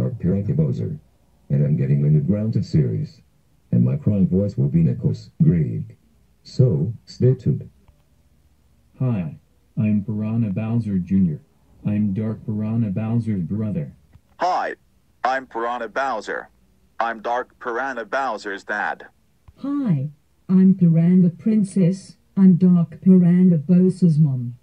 Dark Piranha Bowser, and I'm getting in the grounded series, and my crying voice will be Nicholas Greg. So, stay tuned. Hi, I'm Piranha Bowser Jr. I'm Dark Piranha Bowser's brother. Hi, I'm Piranha Bowser. I'm Dark Piranha Bowser's dad. Hi, I'm Piranha Princess. I'm Dark Piranha Bowser's mom.